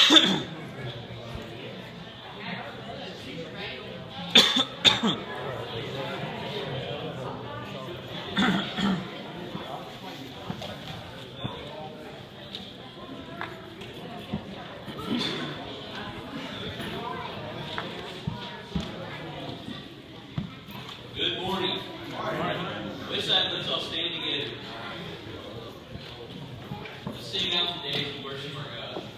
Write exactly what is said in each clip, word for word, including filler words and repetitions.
Good morning. Westside, let's all stand together. Let's sing out today to worship our God.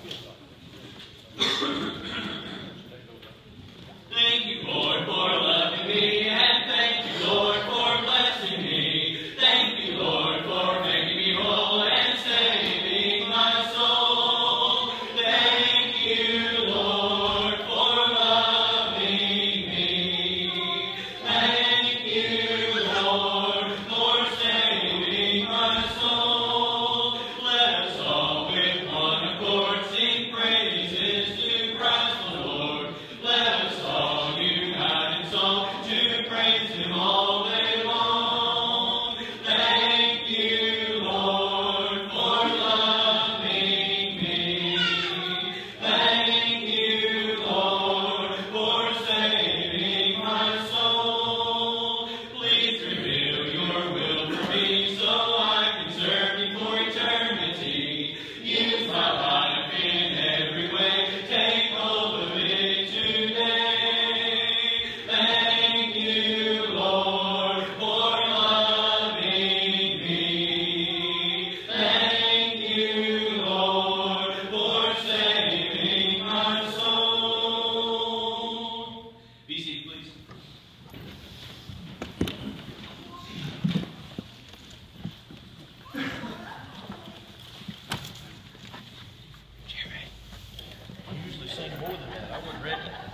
Thank you, Lord, for loving me, and thank you, Lord, for blessing me. Thank you, Lord, for making me whole and saving my soul. Thank you, Lord, for loving me. Thank you, Lord, for saving my soul. Let us all with one accord sing praises to Christ the Lord. Let us all unite in song to praise Him all day long. Thank you, Lord, for loving me. Thank you, Lord, for saving my soul. Please reveal your will for me so I can serve you for eternity. Use my life in every way. Take hold of it today. Thank you, Lord, for loving me. Thank you, Lord, for saving my soul. Be seated, please. Jerry, I usually sing more than that. I wasn't ready.